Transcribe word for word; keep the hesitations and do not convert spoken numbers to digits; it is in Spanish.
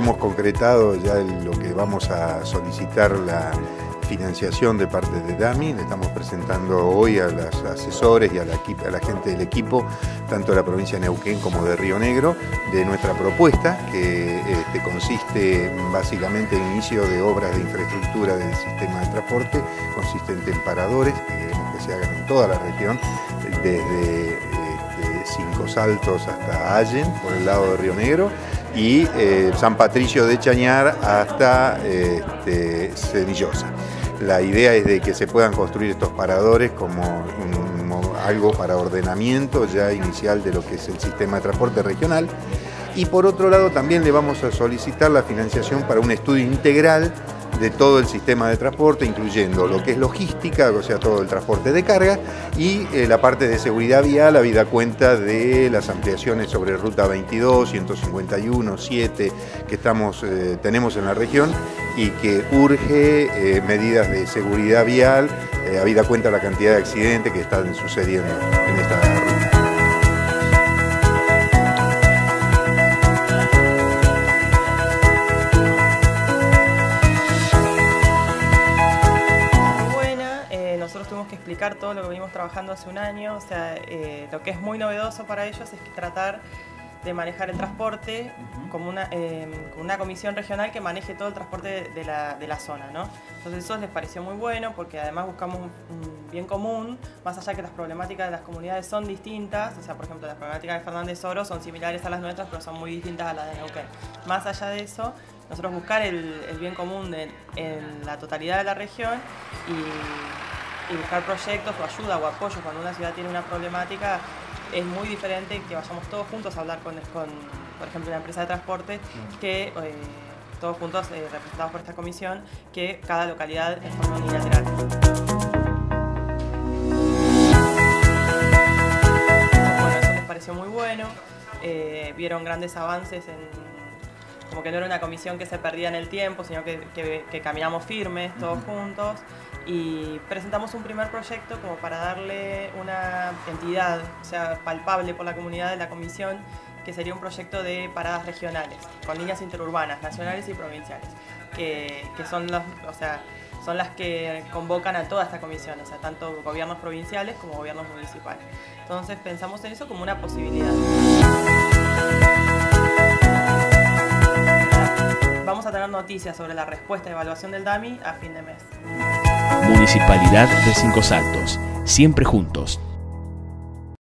hemos concretado ya lo que vamos a solicitar la financiación de parte de DAMI. Le estamos presentando hoy a los asesores y a la, a la gente del equipo, tanto de la provincia de Neuquén como de Río Negro, de nuestra propuesta, que este, consiste básicamente en inicio de obras de infraestructura del sistema de transporte, consistente en paradores, que queremos que se hagan en toda la región, desde este, Cinco Saltos hasta Allen, por el lado de Río Negro, y eh, San Patricio de Chañar hasta este, Senillosa. La idea es de que se puedan construir estos paradores como un, algo para ordenamiento ya inicial de lo que es el sistema de transporte regional. Y por otro lado también le vamos a solicitar la financiación para un estudio integral de todo el sistema de transporte, incluyendo lo que es logística, o sea, todo el transporte de carga, y eh, la parte de seguridad vial, habida cuenta de las ampliaciones sobre Ruta veintidós, ciento cincuenta y uno, siete, que estamos, eh, tenemos en la región, y que urge eh, medidas de seguridad vial, eh, habida cuenta de la cantidad de accidentes que están sucediendo en esta ruta. Nosotros tuvimos que explicar todo lo que venimos trabajando hace un año, o sea, eh, lo que es muy novedoso para ellos es que tratar de manejar el transporte como una, eh, como una comisión regional que maneje todo el transporte de, de, la, de la zona, ¿no? Entonces eso les pareció muy bueno porque además buscamos un, un bien común, más allá que las problemáticas de las comunidades son distintas, o sea, por ejemplo, las problemáticas de Fernández Oro son similares a las nuestras, pero son muy distintas a las de Neuquén. Más allá de eso, nosotros buscar el, el bien común de, en la totalidad de la región y, y buscar proyectos o ayuda o apoyo cuando una ciudad tiene una problemática. Es muy diferente que vayamos todos juntos a hablar con, con por ejemplo, una empresa de transporte, que eh, todos juntos, eh, representados por esta comisión, que cada localidad en forma unilateral. Bueno, eso les pareció muy bueno, eh, vieron grandes avances en... Como que no era una comisión que se perdía en el tiempo, sino que, que, que caminamos firmes todos juntos y presentamos un primer proyecto como para darle una entidad, o sea, palpable por la comunidad de la comisión, que sería un proyecto de paradas regionales, con líneas interurbanas, nacionales y provinciales, que, que son, los, o sea, son las que convocan a toda esta comisión, o sea, tanto gobiernos provinciales como gobiernos municipales. Entonces pensamos en eso como una posibilidad. Vamos a tener noticias sobre la respuesta de evaluación del DAMI a fin de mes. Municipalidad de Cinco Saltos, siempre juntos.